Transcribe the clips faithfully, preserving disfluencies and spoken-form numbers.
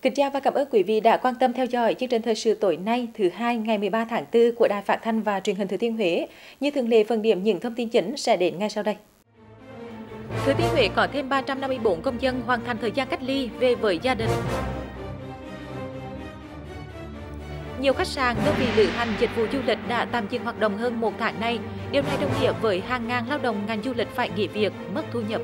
Kính chào và cảm ơn quý vị đã quan tâm theo dõi chương trình thời sự tối nay thứ hai ngày mười ba tháng tư của Đài Phát thanh và Truyền hình Thừa Thiên Huế. Như thường lệ, phần điểm những thông tin chính sẽ đến ngay sau đây. Thừa Thiên Huế có thêm ba trăm năm mươi tư công dân hoàn thành thời gian cách ly về với gia đình. Nhiều khách sạn, đơn vị lữ hành, dịch vụ du lịch đã tạm dừng hoạt động hơn một tháng nay. Điều này đồng nghĩa với hàng ngàn lao động ngành du lịch phải nghỉ việc, mất thu nhập.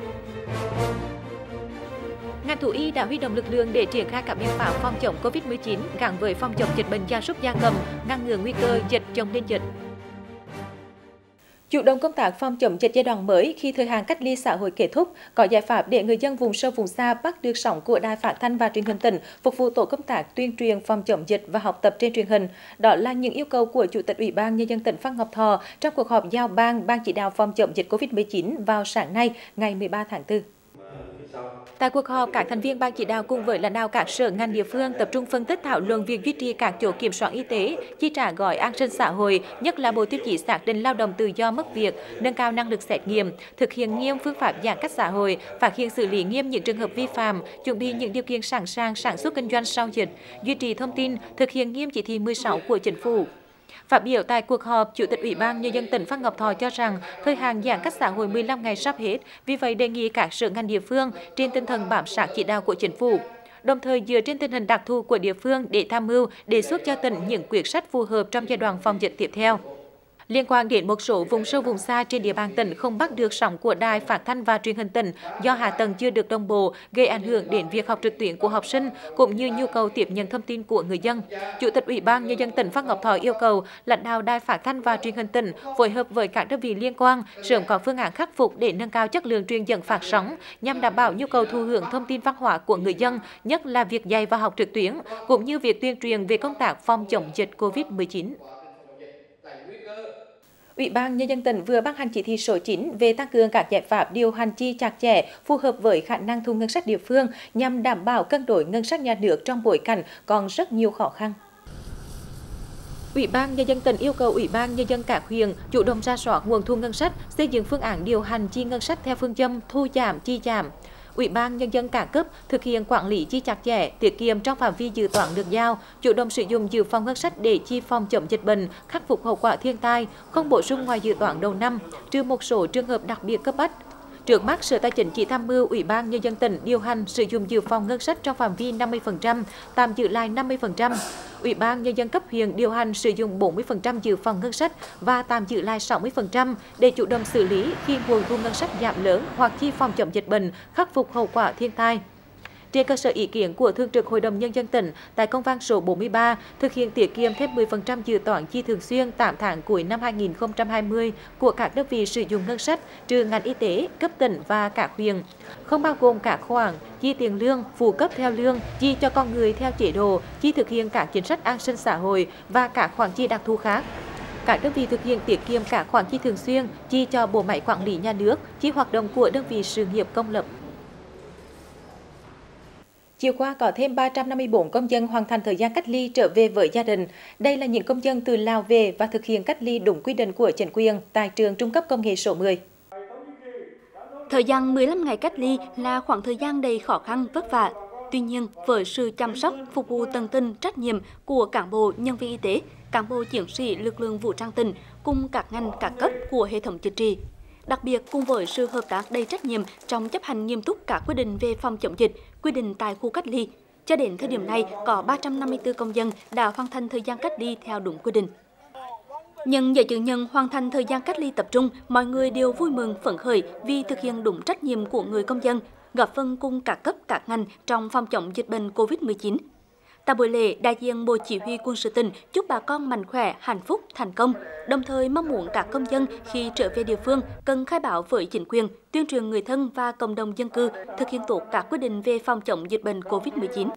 Ngành thú y đã huy động lực lượng để triển khai các biện pháp phòng chống Covid mười chín gắn với phòng chống dịch bệnh gia súc gia cầm, ngăn ngừa nguy cơ dịch chồng lên dịch. Chủ động công tác phòng chống dịch giai đoạn mới khi thời hạn cách ly xã hội kết thúc, có giải pháp để người dân vùng sâu vùng xa bắt được sóng của Đài Phát thanh và Truyền hình tỉnh, phục vụ tổ công tác tuyên truyền phòng chống dịch và học tập trên truyền hình. Đó là những yêu cầu của Chủ tịch Ủy ban Nhân dân tỉnh Phan Ngọc Thọ trong cuộc họp giao ban Ban chỉ đạo phòng chống dịch Covid mười chín vào sáng nay, ngày mười ba tháng tư. Tại cuộc họp, các thành viên ban chỉ đạo cùng với lãnh đạo các sở ngành địa phương tập trung phân tích thảo luận việc duy trì các chốt kiểm soát y tế, chi trả gói an sinh xã hội, nhất là bộ tiêu chí xác định lao động tự do mất việc, nâng cao năng lực xét nghiệm, thực hiện nghiêm phương pháp giãn cách xã hội, phát hiện xử lý nghiêm những trường hợp vi phạm, chuẩn bị những điều kiện sẵn sàng sản xuất kinh doanh sau dịch, duy trì thông tin, thực hiện nghiêm chỉ thị mười sáu của Chính phủ. Phát biểu tại cuộc họp, Chủ tịch Ủy ban Nhân dân tỉnh Phan Ngọc Thọ cho rằng thời hạn giãn cách xã hội mười lăm ngày sắp hết, vì vậy đề nghị các sở ngành địa phương trên tinh thần bám sát chỉ đạo của Chính phủ, đồng thời dựa trên tình hình đặc thù của địa phương để tham mưu đề xuất cho tỉnh những quyết sách phù hợp trong giai đoạn phòng dịch tiếp theo. Liên quan đến một số vùng sâu vùng xa trên địa bàn tỉnh không bắt được sóng của Đài Phát thanh và Truyền hình tỉnh do hạ tầng chưa được đồng bộ, gây ảnh hưởng đến việc học trực tuyến của học sinh cũng như nhu cầu tiếp nhận thông tin của người dân. Chủ tịch Ủy ban Nhân dân tỉnh Phan Ngọc Thọ yêu cầu lãnh đạo Đài Phát thanh và Truyền hình tỉnh phối hợp với các đơn vị liên quan sớm có phương án khắc phục để nâng cao chất lượng truyền dẫn phát sóng nhằm đảm bảo nhu cầu thụ hưởng thông tin văn hóa của người dân, nhất là việc dạy và học trực tuyến cũng như việc tuyên truyền về công tác phòng chống dịch Covid mười chín. Ủy ban Nhân dân tỉnh vừa ban hành chỉ thị số chín về tăng cường các giải pháp điều hành chi chặt chẽ, phù hợp với khả năng thu ngân sách địa phương nhằm đảm bảo cân đối ngân sách nhà nước trong bối cảnh còn rất nhiều khó khăn. Ủy ban Nhân dân tỉnh yêu cầu Ủy ban Nhân dân các huyện chủ động rà soát nguồn thu ngân sách, xây dựng phương án điều hành chi ngân sách theo phương châm thu giảm chi giảm. Ủy ban Nhân dân các cấp thực hiện quản lý chi chặt chẽ, tiết kiệm trong phạm vi dự toán được giao, chủ động sử dụng dự phòng ngân sách để chi phòng chống dịch bệnh, khắc phục hậu quả thiên tai, không bổ sung ngoài dự toán đầu năm, trừ một số trường hợp đặc biệt cấp bách. Trước mắt, Sở Tài chính chỉ tham mưu Ủy ban Nhân dân tỉnh điều hành sử dụng dự phòng ngân sách trong phạm vi năm mươi phần trăm, tạm giữ lại năm mươi phần trăm. Ủy ban Nhân dân cấp huyện điều hành sử dụng bốn mươi phần trăm dự phòng ngân sách và tạm giữ lại sáu mươi phần trăm để chủ động xử lý khi nguồn thu ngân sách giảm lớn hoặc chi phòng chống dịch bệnh, khắc phục hậu quả thiên tai. Trên cơ sở ý kiến của Thường trực Hội đồng Nhân dân tỉnh, tại công văn số bốn mươi ba, thực hiện tiết kiệm thêm mười phần trăm dự toán chi thường xuyên tám tháng cuối năm hai nghìn không trăm hai mươi của các đơn vị sử dụng ngân sách trừ ngành y tế, cấp tỉnh và các huyện, không bao gồm các khoản chi tiền lương, phụ cấp theo lương, chi cho con người theo chế độ, chi thực hiện các chính sách an sinh xã hội và các khoản chi đặc thù khác. Các đơn vị thực hiện tiết kiệm các khoản chi thường xuyên, chi cho bộ máy quản lý nhà nước, chi hoạt động của đơn vị sự nghiệp công lập. Chiều qua có thêm ba trăm năm mươi tư công dân hoàn thành thời gian cách ly trở về với gia đình. Đây là những công dân từ Lào về và thực hiện cách ly đúng quy định của chính quyền tại trường Trung cấp Công nghệ số mười. Thời gian mười lăm ngày cách ly là khoảng thời gian đầy khó khăn, vất vả. Tuy nhiên, với sự chăm sóc, phục vụ tận tình, trách nhiệm của cán bộ, nhân viên y tế, cán bộ chiến sĩ lực lượng vũ trang tỉnh cùng các ngành các cấp của hệ thống chính trị, đặc biệt cùng với sự hợp tác đầy trách nhiệm trong chấp hành nghiêm túc các quy định về phòng chống dịch, quy định tại khu cách ly, cho đến thời điểm này có ba trăm năm mươi tư công dân đã hoàn thành thời gian cách ly theo đúng quy định. Nhận giấy chứng nhận hoàn thành thời gian cách ly tập trung, mọi người đều vui mừng phấn khởi vì thực hiện đúng trách nhiệm của người công dân, góp phần cùng các cấp các ngành trong phòng chống dịch bệnh Covid mười chín. Tại buổi lễ, đại diện Bộ Chỉ huy Quân sự tỉnh chúc bà con mạnh khỏe, hạnh phúc, thành công, đồng thời mong muốn các công dân khi trở về địa phương cần khai báo với chính quyền, tuyên truyền người thân và cộng đồng dân cư thực hiện tốt các quy định về phòng chống dịch bệnh Covid mười chín.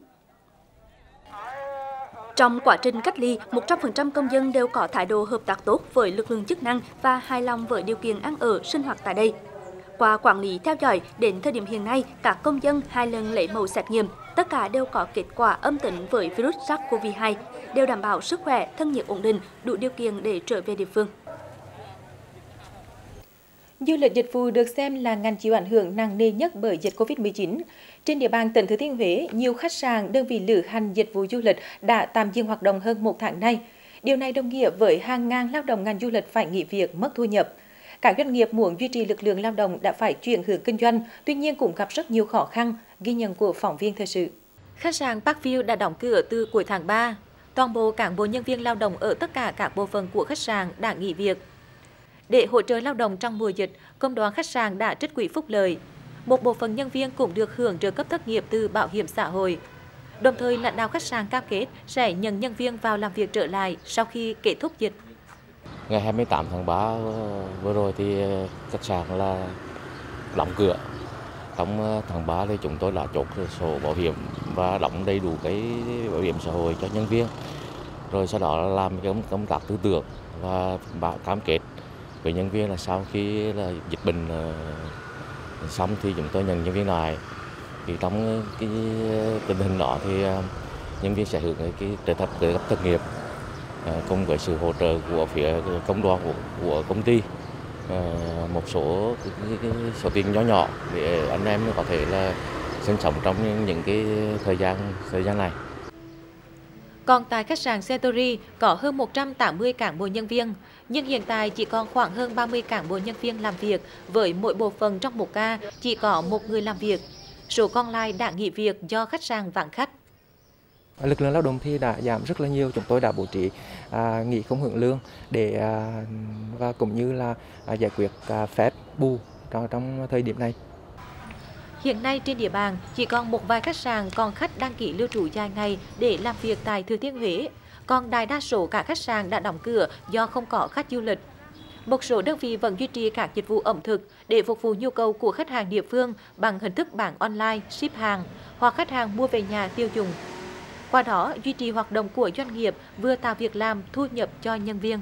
Trong quá trình cách ly, một trăm phần trăm công dân đều có thái độ hợp tác tốt với lực lượng chức năng và hài lòng với điều kiện ăn ở, sinh hoạt tại đây. Qua quản lý theo dõi, đến thời điểm hiện nay, các công dân hai lần lấy mẫu xét nghiệm, tất cả đều có kết quả âm tính với virus SARS-xê o vê hai, đều đảm bảo sức khỏe, thân nhiệt ổn định, đủ điều kiện để trở về địa phương. Du lịch dịch vụ được xem là ngành chịu ảnh hưởng nặng nề nhất bởi dịch Covid mười chín. Trên địa bàn tỉnh Thừa Thiên Huế, nhiều khách sạn, đơn vị lữ hành dịch vụ du lịch đã tạm dừng hoạt động hơn một tháng nay. Điều này đồng nghĩa với hàng ngàn lao động ngành du lịch phải nghỉ việc, mất thu nhập. Các doanh nghiệp muốn duy trì lực lượng lao động đã phải chuyển hướng kinh doanh, tuy nhiên cũng gặp rất nhiều khó khăn, ghi nhận của phóng viên thời sự. Khách sạn Parkview đã đóng cửa từ cuối tháng ba. Toàn bộ cán bộ nhân viên lao động ở tất cả các bộ phận của khách sạn đã nghỉ việc. Để hỗ trợ lao động trong mùa dịch, công đoàn khách sạn đã trích quỹ phúc lợi. Một bộ phận nhân viên cũng được hưởng trợ cấp thất nghiệp từ bảo hiểm xã hội. Đồng thời, lãnh đạo khách sạn cam kết sẽ nhận nhân viên vào làm việc trở lại sau khi kết thúc dịch. Ngày hai mươi tám tháng ba vừa rồi thì khách sạn là đóng cửa. Trong tháng ba thì chúng tôi đã chốt sổ bảo hiểm và đóng đầy đủ cái bảo hiểm xã hội cho nhân viên. Rồi sau đó là làm cái công tác tư tưởng và cam kết với nhân viên là sau khi là dịch bệnh xong thì chúng tôi nhận nhân viên lại. Thì trong cái tình hình đó thì nhân viên sẽ hưởng cái trợ cấp trợ cấp thất nghiệp cùng với sự hỗ trợ của phía công đoàn của, của công ty, một số cái, cái, cái số tiền nhỏ nhỏ để anh em có thể là sinh sống trong những, những cái thời gian thời gian này. Còn tại khách sạn Century có hơn một trăm tám mươi cán bộ nhân viên, nhưng hiện tại chỉ còn khoảng hơn ba mươi cán bộ nhân viên làm việc, với mỗi bộ phận trong một ca chỉ có một người làm việc. Số còn lại đã nghỉ việc do khách sạn vắng khách. Lực lượng lao động thì đã giảm rất là nhiều, chúng tôi đã bố trí à, nghỉ không hưởng lương để à, và cũng như là à, giải quyết à, phép bù trong, trong thời điểm này. Hiện nay trên địa bàn chỉ còn một vài khách sạn còn khách đăng ký lưu trú dài ngày để làm việc tại Thừa Thiên Huế, còn đại đa số các khách sạn đã đóng cửa do không có khách du lịch. Một số đơn vị vẫn duy trì các dịch vụ ẩm thực để phục vụ nhu cầu của khách hàng địa phương bằng hình thức bán online, ship hàng hoặc khách hàng mua về nhà tiêu dùng. Qua đó, duy trì hoạt động của doanh nghiệp vừa tạo việc làm, thu nhập cho nhân viên.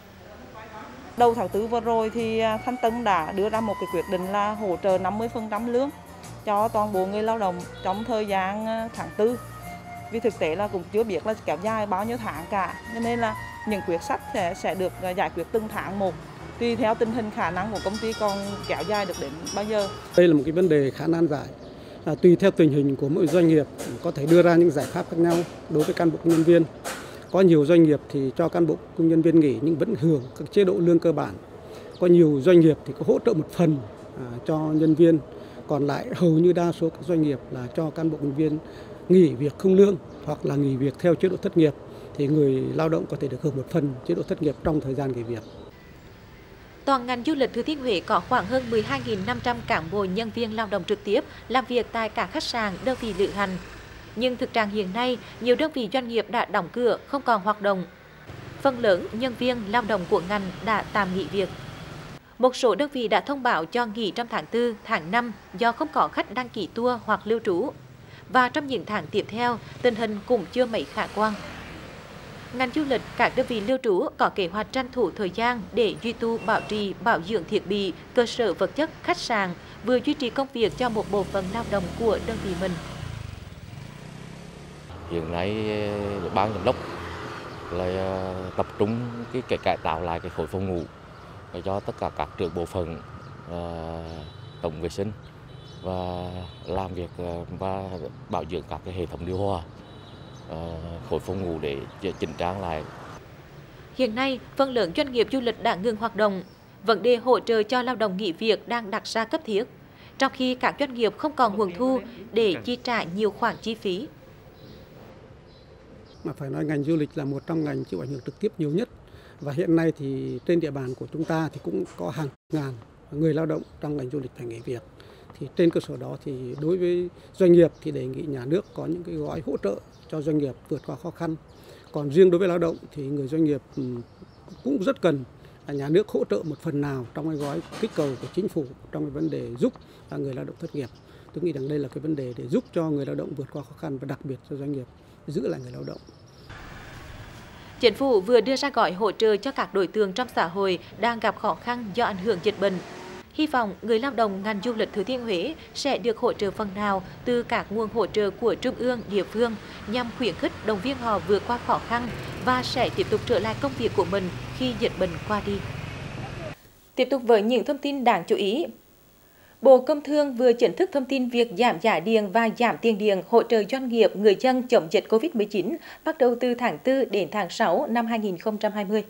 Đầu tháng tư vừa rồi thì Thanh Tân đã đưa ra một cái quyết định là hỗ trợ năm mươi phần trăm lương cho toàn bộ người lao động trong thời gian tháng tư. Vì thực tế là cũng chưa biết là kéo dài bao nhiêu tháng cả, cho nên là những quyết sách sẽ sẽ được giải quyết từng tháng một, tùy theo tình hình khả năng của công ty còn kéo dài được đến bao giờ. Đây là một cái vấn đề khá nan giải. À, tùy theo tình hình của mỗi doanh nghiệp có thể đưa ra những giải pháp khác nhau đối với cán bộ công nhân viên. Có nhiều doanh nghiệp thì cho cán bộ công nhân viên nghỉ nhưng vẫn hưởng các chế độ lương cơ bản. Có nhiều doanh nghiệp thì có hỗ trợ một phần à, cho nhân viên, còn lại hầu như đa số các doanh nghiệp là cho cán bộ công nhân viên nghỉ việc không lương hoặc là nghỉ việc theo chế độ thất nghiệp, thì người lao động có thể được hưởng một phần chế độ thất nghiệp trong thời gian nghỉ việc. Toàn ngành du lịch Thừa Thiên Huế có khoảng hơn mười hai nghìn năm trăm cán bộ nhân viên lao động trực tiếp làm việc tại các khách sạn, đơn vị lữ hành. Nhưng thực trạng hiện nay, nhiều đơn vị doanh nghiệp đã đóng cửa, không còn hoạt động. Phần lớn nhân viên lao động của ngành đã tạm nghỉ việc. Một số đơn vị đã thông báo cho nghỉ trong tháng tư, tháng năm do không có khách đăng ký tour hoặc lưu trú. Và trong những tháng tiếp theo, tình hình cũng chưa mấy khả quan. Ngành du lịch, các đơn vị lưu trú có kế hoạch tranh thủ thời gian để duy tu bảo trì, bảo dưỡng thiết bị, cơ sở vật chất, khách sạn, vừa duy trì công việc cho một bộ phận lao động của đơn vị mình. Hiện nay ban giám đốc là tập trung cái, cái cải tạo lại cái khối phòng ngủ cho tất cả các trưởng bộ phận, tổng vệ sinh và làm việc và bảo dưỡng các cái hệ thống điều hòa, khối phòng ngủ để chỉnh trang lại. Hiện nay, phần lớn doanh nghiệp du lịch đã ngừng hoạt động. Vấn đề hỗ trợ cho lao động nghỉ việc đang đặt ra cấp thiết, trong khi các doanh nghiệp không còn nguồn thu để chi trả nhiều khoản chi phí. Mà phải nói ngành du lịch là một trong ngành chịu ảnh hưởng trực tiếp nhiều nhất. Và hiện nay thì trên địa bàn của chúng ta thì cũng có hàng ngàn người lao động trong ngành du lịch phải nghỉ việc. Thì trên cơ sở đó thì đối với doanh nghiệp thì đề nghị nhà nước có những cái gói hỗ trợ cho doanh nghiệp vượt qua khó khăn. Còn riêng đối với lao động thì người doanh nghiệp cũng rất cần là nhà nước hỗ trợ một phần nào trong cái gói kích cầu của chính phủ trong cái vấn đề giúp người lao động thất nghiệp. Tôi nghĩ rằng đây là cái vấn đề để giúp cho người lao động vượt qua khó khăn và đặc biệt cho doanh nghiệp giữ lại người lao động. Chính phủ vừa đưa ra gói hỗ trợ cho các đối tượng trong xã hội đang gặp khó khăn do ảnh hưởng dịch bệnh. Hy vọng người lao động ngành du lịch Thừa Thiên Huế sẽ được hỗ trợ phần nào từ các nguồn hỗ trợ của trung ương, địa phương nhằm khuyến khích động viên họ vượt qua khó khăn và sẽ tiếp tục trở lại công việc của mình khi dịch bệnh qua đi. Tiếp tục với những thông tin đáng chú ý. Bộ Công Thương vừa chính thức thông tin việc giảm giá điện và giảm tiền điện hỗ trợ doanh nghiệp, người dân chống dịch Covid mười chín bắt đầu từ tháng tư đến tháng sáu năm hai nghìn không trăm hai mươi.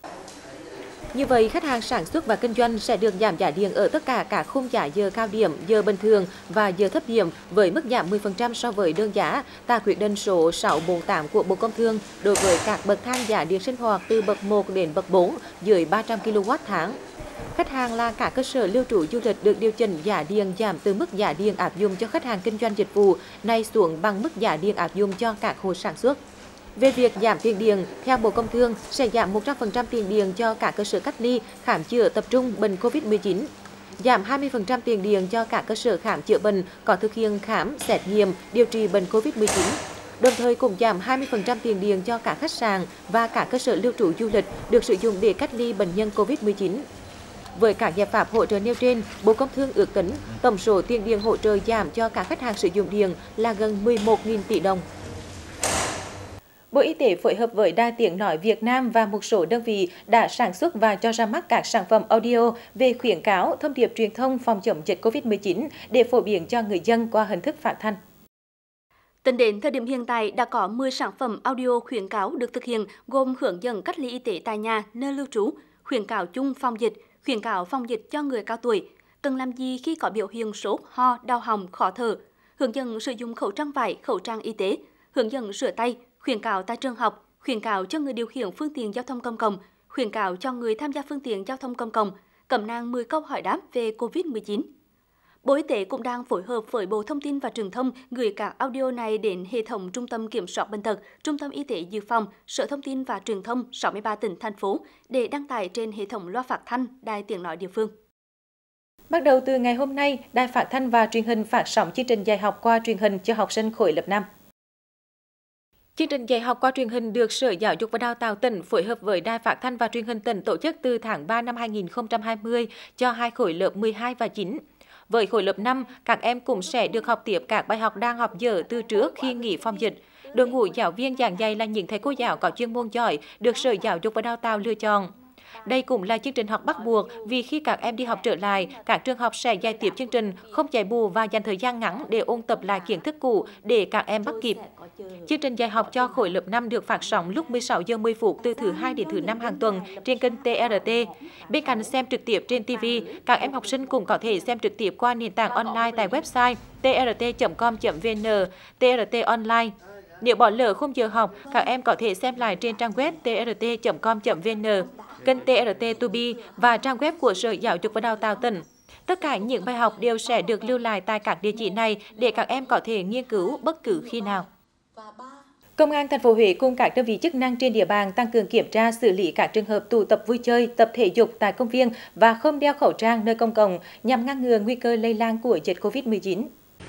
Như vậy, khách hàng sản xuất và kinh doanh sẽ được giảm giá điện ở tất cả các khung giá giờ cao điểm, giờ bình thường và giờ thấp điểm với mức giảm mười phần trăm so với đơn giá tại quyết định số sáu bốn tám của Bộ Công Thương đối với các bậc thang giá điện sinh hoạt từ bậc một đến bậc bốn dưới ba trăm ki lô oát tháng. Khách hàng là các cơ sở lưu trú du lịch được điều chỉnh giá điện giảm từ mức giá điện áp dụng cho khách hàng kinh doanh dịch vụ nay xuống bằng mức giá điện áp dụng cho các hộ sản xuất. Về việc giảm tiền điện, theo Bộ Công Thương sẽ giảm một trăm phần trăm tiền điện cho các cơ sở cách ly, khám chữa tập trung bệnh Covid mười chín, giảm hai mươi phần trăm tiền điện cho các cơ sở khám chữa bệnh có thực hiện khám, xét nghiệm, điều trị bệnh Covid mười chín. Đồng thời cũng giảm hai mươi phần trăm tiền điện cho các khách sạn và các cơ sở lưu trú du lịch được sử dụng để cách ly bệnh nhân Covid mười chín. Với các giải pháp hỗ trợ nêu trên, Bộ Công Thương ước tính tổng số tiền điện hỗ trợ giảm cho các khách hàng sử dụng điện là gần mười một nghìn tỷ đồng. Bộ Y tế phối hợp với Đài Tiếng nói Việt Nam và một số đơn vị đã sản xuất và cho ra mắt các sản phẩm audio về khuyến cáo, thông điệp truyền thông phòng chống dịch Covid mười chín để phổ biến cho người dân qua hình thức phát thanh. Tính đến thời điểm hiện tại đã có mười sản phẩm audio khuyến cáo được thực hiện gồm hướng dẫn cách ly y tế tại nhà, nơi lưu trú, khuyến cáo chung phòng dịch, khuyến cáo phòng dịch cho người cao tuổi, cần làm gì khi có biểu hiện sốt, ho, đau họng, khó thở, hướng dẫn sử dụng khẩu trang vải, khẩu trang y tế, hướng dẫn rửa tay, khuyến cáo tại trường học, khuyến cáo cho người điều khiển phương tiện giao thông công cộng, khuyến cáo cho người tham gia phương tiện giao thông công cộng, cẩm nang mười câu hỏi đáp về Covid mười chín. Bộ Y tế cũng đang phối hợp với Bộ Thông tin và Truyền thông gửi các audio này đến hệ thống Trung tâm Kiểm soát Bệnh tật, Trung tâm Y tế Dự phòng, Sở Thông tin và Truyền thông sáu mươi ba tỉnh, thành phố để đăng tải trên hệ thống loa phát thanh, Đài Tiếng nói địa phương. Bắt đầu từ ngày hôm nay, Đài Phát thanh và Truyền hình phát sóng chương trình dạy học qua truyền hình cho học sinh khối lớp năm. Chương trình dạy học qua truyền hình được Sở Giáo dục và Đào tạo tỉnh phối hợp với Đài Phát thanh và Truyền hình tỉnh tổ chức từ tháng ba năm hai nghìn không trăm hai mươi cho hai khối lớp mười hai và chín. Với khối lớp năm, các em cũng sẽ được học tiếp các bài học đang học dở từ trước khi nghỉ phòng dịch. Đội ngũ giáo viên giảng dạy là những thầy cô giáo có chuyên môn giỏi được Sở Giáo dục và Đào tạo lựa chọn. Đây cũng là chương trình học bắt buộc vì khi các em đi học trở lại, các trường học sẽ dạy tiếp chương trình, không dạy bù và dành thời gian ngắn để ôn tập lại kiến thức cũ để các em bắt kịp. Chương trình dạy học cho khối lớp năm được phát sóng lúc mười sáu giờ mười phút từ thứ hai đến thứ năm hàng tuần trên kênh tê rờ tê. Bên cạnh xem trực tiếp trên ti vi, các em học sinh cũng có thể xem trực tiếp qua nền tảng online tại website tê rờ tê chấm com chấm vê en, tê rờ tê online. Nếu bỏ lỡ khung giờ học, các em có thể xem lại trên trang web tê rờ tê chấm com chấm vê en, kênh tê rờ tê to be và trang web của Sở Giáo dục và Đào tạo tỉnh. Tất cả những bài học đều sẽ được lưu lại tại các địa chỉ này để các em có thể nghiên cứu bất cứ khi nào. Công an thành phố Huế cùng các đơn vị chức năng trên địa bàn tăng cường kiểm tra xử lý các trường hợp tụ tập vui chơi, tập thể dục tại công viên và không đeo khẩu trang nơi công cộng nhằm ngăn ngừa nguy cơ lây lan của dịch Covid mười chín.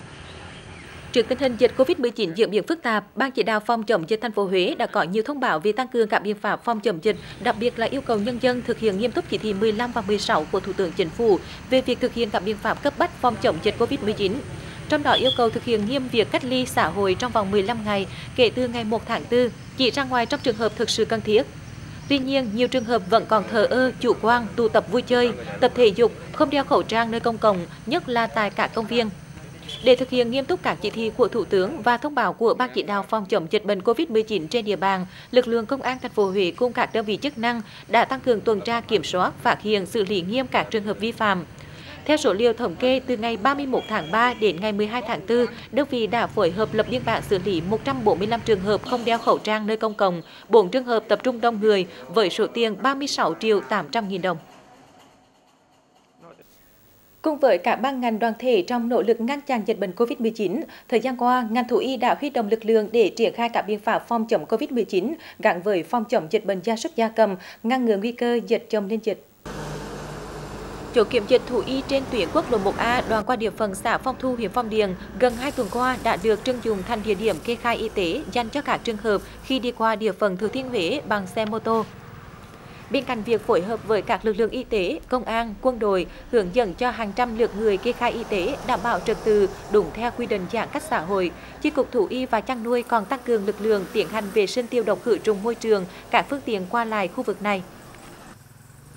Trước tình hình dịch Covid mười chín diễn biến phức tạp, Ban chỉ đạo phòng chống dịch thành phố Huế đã có nhiều thông báo về tăng cường các biện pháp phòng chống dịch, đặc biệt là yêu cầu nhân dân thực hiện nghiêm túc chỉ thị mười lăm và mười sáu của Thủ tướng Chính phủ về việc thực hiện các biện pháp cấp bách phòng chống dịch Covid mười chín. Trong đó yêu cầu thực hiện nghiêm việc cách ly xã hội trong vòng mười lăm ngày kể từ ngày một tháng tư, chỉ ra ngoài trong trường hợp thực sự cần thiết. Tuy nhiên, nhiều trường hợp vẫn còn thờ ơ, chủ quan, tụ tập vui chơi, tập thể dục, không đeo khẩu trang nơi công cộng, nhất là tại các công viên. Để thực hiện nghiêm túc các chỉ thị của Thủ tướng và thông báo của Ban chỉ đạo phòng chống dịch bệnh Covid mười chín trên địa bàn, lực lượng công an thành phố Huế cùng các đơn vị chức năng đã tăng cường tuần tra kiểm soát, phát hiện xử lý nghiêm các trường hợp vi phạm. Theo số liệu thống kê, từ ngày ba mươi mốt tháng ba đến ngày mười hai tháng tư, đơn vị đã phối hợp lập biên bản xử lý một trăm bốn mươi lăm trường hợp không đeo khẩu trang nơi công cộng, bốn trường hợp tập trung đông người với số tiền ba mươi sáu triệu tám trăm nghìn đồng. Cùng với các ban ngành đoàn thể trong nỗ lực ngăn chặn dịch bệnh Covid mười chín, thời gian qua, ngành thú y đã huy động lực lượng để triển khai các biện pháp phòng chống Covid mười chín gắn với phòng chống dịch bệnh gia súc gia cầm, ngăn ngừa nguy cơ dịch chồng lên dịch. Chốt kiểm dịch thú y trên tuyến quốc lộ một A đoạn qua địa phận xã Phong Thu, huyện Phong Điền gần hai tuần qua đã được trưng dụng thành địa điểm kê khai y tế dành cho các trường hợp khi đi qua địa phận Thừa Thiên Huế bằng xe mô tô. Bên cạnh việc phối hợp với các lực lượng y tế, công an, quân đội hướng dẫn cho hàng trăm lượt người kê khai y tế đảm bảo trật tự đúng theo quy định giãn cách xã hội, Chi cục Thú y và Chăn nuôi còn tăng cường lực lượng tiến hành vệ sinh tiêu độc khử trùng môi trường các phương tiện qua lại khu vực này.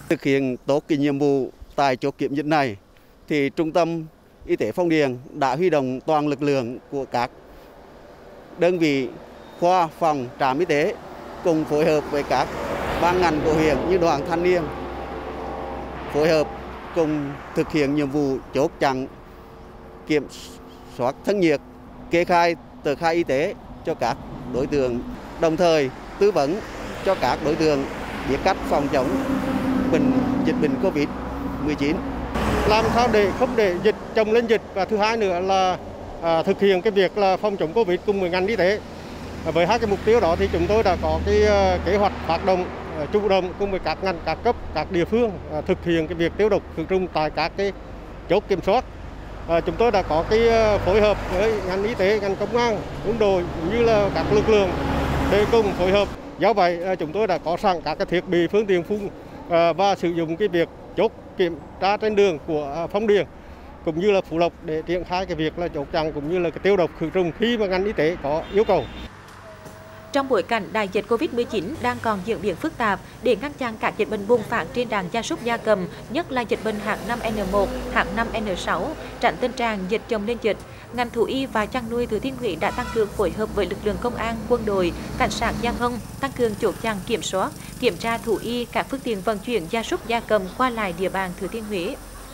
Thực hiện tốt cái nhiệm vụ tại chốt kiểm dịch này, thì Trung tâm Y tế Phong Điền đã huy động toàn lực lượng của các đơn vị khoa, phòng, trạm y tế cùng phối hợp với các ban ngành của huyện như đoàn thanh niên, phối hợp cùng thực hiện nhiệm vụ chốt chặn, kiểm soát thân nhiệt, kê khai tờ khai y tế cho các đối tượng, đồng thời tư vấn cho các đối tượng biết cách phòng chống bệnh dịch bệnh Covid mười chín. Làm sao để không để dịch chồng lên dịch, và thứ hai nữa là à, thực hiện cái việc là phòng chống Covid cùng với ngành y tế. Với hai cái mục tiêu đó thì chúng tôi đã có cái uh, kế hoạch hoạt động uh, chủ động cùng với các ngành, các cấp, các địa phương uh, thực hiện cái việc tiêu độc khử trùng tại các cái chốt kiểm soát. Uh, chúng tôi đã có cái uh, phối hợp với ngành y tế, ngành công an, quân đội cũng như là các lực lượng để cùng phối hợp. Do vậy uh, chúng tôi đã có sẵn các cái thiết bị, phương tiện phun uh, và sử dụng cái việc chốt kiểm tra trên đường của uh, Phong Điền cũng như là Phú Lộc để triển khai cái việc là chốt chặn cũng như là cái tiêu độc khử trùng khi mà ngành y tế có yêu cầu. Trong bối cảnh đại dịch Covid mười chín đang còn diễn biến phức tạp, để ngăn chặn các dịch bệnh bùng phát trên đàn gia súc gia cầm, nhất là dịch bệnh H năm N một, H năm N sáu, tránh tình trạng dịch chồng lên dịch, ngành thú y và chăn nuôi Thừa Thiên Huế đã tăng cường phối hợp với lực lượng công an, quân đội, cảnh sát giao thông, tăng cường chốt chặn kiểm soát, kiểm tra thú y các phương tiện vận chuyển gia súc gia cầm qua lại địa bàn Thừa Thiên Huế.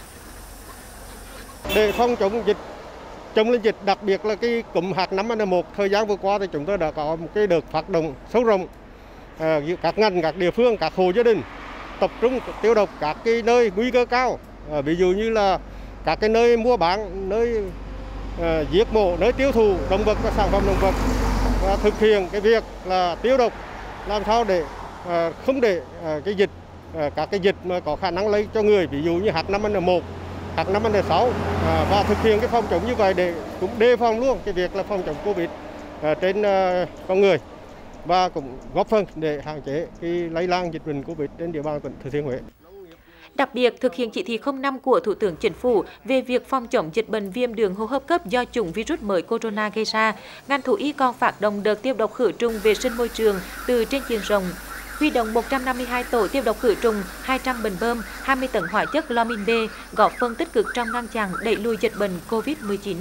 Để phòng chống dịch chống lên dịch, đặc biệt là cái cúm H năm N một, thời gian vừa qua thì chúng tôi đã có một cái đợt phát động sâu rộng, à, các ngành, các địa phương, các hộ gia đình tập trung tiêu độc các cái nơi nguy cơ cao, à, ví dụ như là các cái nơi mua bán, nơi à, giết mổ, nơi tiêu thụ động vật và sản phẩm động vật, và thực hiện cái việc là tiêu độc làm sao để à, không để à, cái dịch à, các cái dịch mà có khả năng lây cho người, ví dụ như H năm N một, H năm N sáu, à, và thực hiện cái phòng chống như vậy để cũng đề phòng luôn cái việc là phòng chống Covid à, trên à, con người, và cũng góp phần để hạn chế cái lây lan dịch bệnh Covid trên địa bàn tỉnh Thừa Thiên Huế. Đặc biệt, thực hiện chỉ thị không năm của Thủ tướng Chính phủ về việc phòng chống dịch bệnh viêm đường hô hấp cấp do chủng virus mới corona gây ra, ngành thú y còn phát động đợt tiêu độc khử trùng vệ sinh môi trường từ trên diện rộng, huy động một trăm năm mươi hai tổ tiêu độc khử trùng, hai trăm bình bơm, hai mươi tấn hóa chất Lomin B, góp phần tích cực trong ngăn chặn đẩy lùi dịch bệnh Covid mười chín.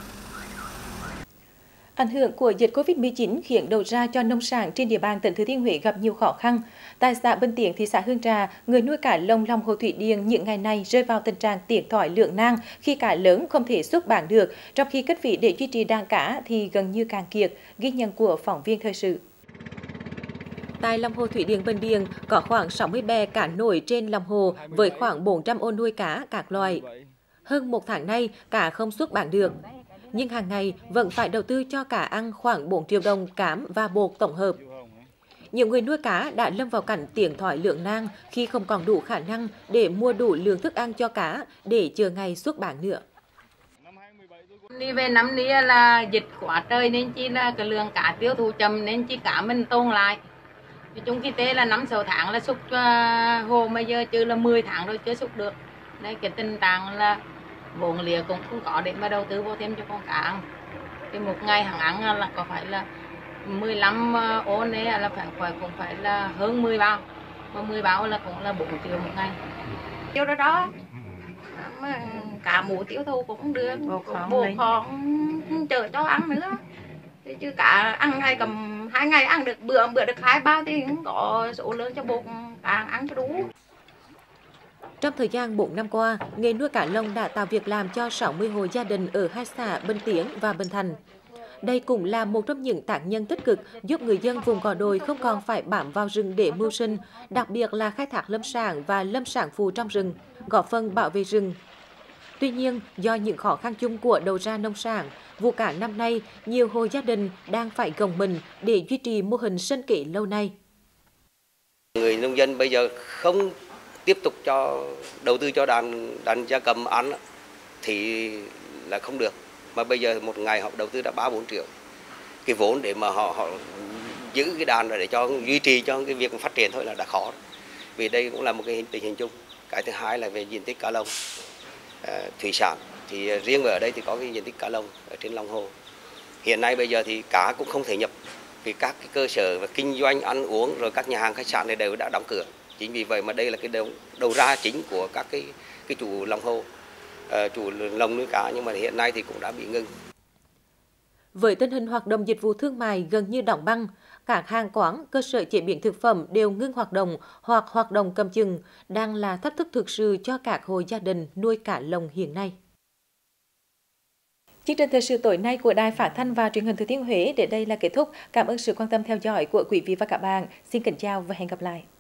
Ảnh hưởng của dịch Covid mười chín khiến đầu ra cho nông sản trên địa bàn tỉnh Thừa Thiên Huế gặp nhiều khó khăn. Tại xã Bình Tiến, thị xã Hương Trà, người nuôi cá lồng lòng hồ thủy điện những ngày này rơi vào tình trạng tiếc thỏi lưỡng nan khi cá lớn không thể xuất bán được, trong khi kinh phí để duy trì đàn cá thì gần như cạn kiệt, ghi nhận của phóng viên thời sự. Tại lòng hồ thủy điện Bình Điền có khoảng sáu mươi bè cá nổi trên lòng hồ với khoảng bốn trăm ô nuôi cá các loại. Hơn một tháng nay, cá không xuất bán được, nhưng hàng ngày vẫn phải đầu tư cho cá ăn khoảng bốn triệu đồng cám và bột tổng hợp. Nhiều người nuôi cá đã lâm vào cảnh tiếc thỏi lưỡng nan khi không còn đủ khả năng để mua đủ lượng thức ăn cho cá để chờ ngày xuất bán nữa. Đi về năm nay là dịch quá trời nên chỉ là cái lượng cá tiêu thụ chậm nên chỉ cá mình tồn lại. Chung kinh tế là năm sáu tháng là xuất uh, hồ, bây giờ chưa là mười tháng rồi chưa xuất được. Đây cái tình trạng là vốn liếng cũng không có để mà đầu tư vô thêm cho con cá ăn. Thì một ngày hàng ăn là có phải là mười lăm ô này là phải phải cũng phải là hơn mười bao, mà mười bao là cũng là bốn triệu một ngày. Tiêu đó đó mà cả mũ tiêu thụ cũng được, bộ còn chở cho ăn nữa. Thì chứ cả ăn ngày cầm hai ngày ăn được bữa bữa được hai bao thì cũng có số lượng cho bột cả ăn cho đủ. Trong thời gian bốn năm qua, nghề nuôi cá lồng đã tạo việc làm cho sáu mươi hộ gia đình ở hai xã Bình Tiến và Bình Thành. Đây cũng là một trong những tác nhân tích cực giúp người dân vùng gò đồi không còn phải bám vào rừng để mưu sinh, đặc biệt là khai thác lâm sản và lâm sản phụ trong rừng, góp phần bảo vệ rừng. Tuy nhiên, do những khó khăn chung của đầu ra nông sản, vụ cá năm nay, nhiều hộ gia đình đang phải gồng mình để duy trì mô hình sinh kế lâu nay. Người nông dân bây giờ không tiếp tục cho đầu tư cho đàn đàn gia cầm ăn thì là không được, mà bây giờ một ngày họ đầu tư đã ba bốn triệu, cái vốn để mà họ họ giữ cái đàn để cho duy trì cho cái việc phát triển thôi là đã khó, vì đây cũng là một cái tình hình chung. Cái thứ hai là về diện tích cá lồng, à, thủy sản thì riêng ở đây thì có cái diện tích cá lồng ở trên lòng hồ. Hiện nay bây giờ thì cá cũng không thể nhập vì các cái cơ sở và kinh doanh ăn uống rồi các nhà hàng khách sạn này đều đã đóng cửa. Chính vì vậy mà đây là cái đầu đầu ra chính của các cái cái chủ lòng hồ, uh, chủ lồng nuôi cá, nhưng mà hiện nay thì cũng đã bị ngừng. Với tình hình hoạt động dịch vụ thương mại gần như đóng băng, các hàng quán, cơ sở chế biến thực phẩm đều ngưng hoạt động hoặc hoạt động cầm chừng, đang là thách thức thực sự cho các hộ gia đình nuôi cá lồng hiện nay. Chương trình thời sự tối nay của Đài Phát thanh và Truyền hình Thừa Thiên Huế đến đây là kết thúc. Cảm ơn sự quan tâm theo dõi của quý vị và các bạn. Xin kính chào và hẹn gặp lại.